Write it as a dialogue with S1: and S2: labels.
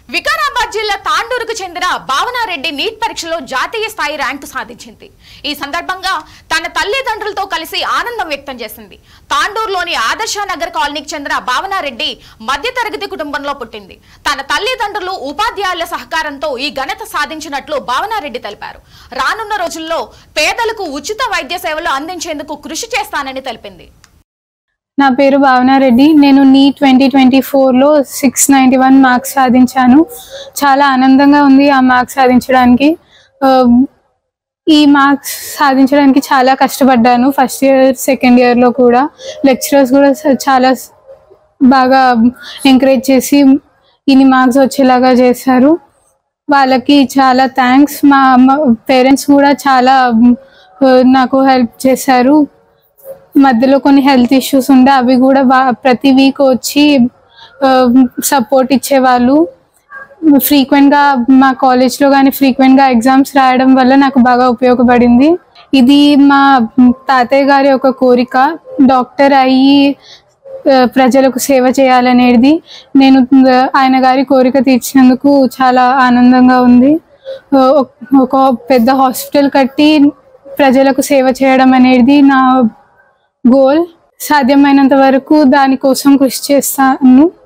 S1: వికారాబాద్ జిల్లా తాండూరుకు చెందిన భావనారెడ్డి నీట్ పరీక్షలో జాతీయ స్థాయి ర్యాంకు సాధించింది. ఈ సందర్భంగా తన తల్లిదండ్రులతో కలిసి ఆనందం వ్యక్తం చేసింది. తాండూరులోని ఆదర్శ నగర్ కాలనీకి చెందిన భావనారెడ్డి మధ్యతరగతి కుటుంబంలో పుట్టింది. తన తల్లిదండ్రులు ఉపాధ్యాయుల సహకారంతో ఈ ఘనత సాధించినట్లు భావనారెడ్డి తెలిపారు. రానున్న రోజుల్లో పేదలకు ఉచిత వైద్య సేవలు అందించేందుకు కృషి చేస్తానని తెలిపింది.
S2: నా పేరు భావనారెడ్డి. నేను నీట్ 2024లో 691 మార్క్స్ సాధించాను. చాలా ఆనందంగా ఉంది ఆ మార్క్స్ సాధించడానికి. ఈ మార్క్స్ సాధించడానికి చాలా కష్టపడ్డాను. ఫస్ట్ ఇయర్ సెకండ్ ఇయర్లో కూడా లెక్చరర్స్ కూడా చాలా బాగా ఎంకరేజ్ చేసి ఇన్ని మార్క్స్ వచ్చేలాగా చేశారు. వాళ్ళకి చాలా థ్యాంక్స్. మా పేరెంట్స్ కూడా చాలా నాకు హెల్ప్ చేశారు. మధ్యలో కొన్ని హెల్త్ ఇష్యూస్ ఉండే అవి కూడా ప్రతి వీక్ వచ్చి సపోర్ట్ ఇచ్చేవాళ్ళు. ఫ్రీక్వెంట్గా మా కాలేజ్లో కానీ ఫ్రీక్వెంట్గా ఎగ్జామ్స్ రాయడం వల్ల నాకు బాగా ఉపయోగపడింది. ఇది మా తాతయ్య గారి ఒక కోరిక, డాక్టర్ అయ్యి ప్రజలకు సేవ చేయాలనేది. నేను ఆయన గారి కోరిక తీర్చినందుకు చాలా ఆనందంగా ఉంది. ఒక పెద్ద హాస్పిటల్ కట్టి ప్రజలకు సేవ చేయడం అనేది నా గోల్. సాధ్యమైనంత వరకు దానికోసం కృషి చేస్తాను.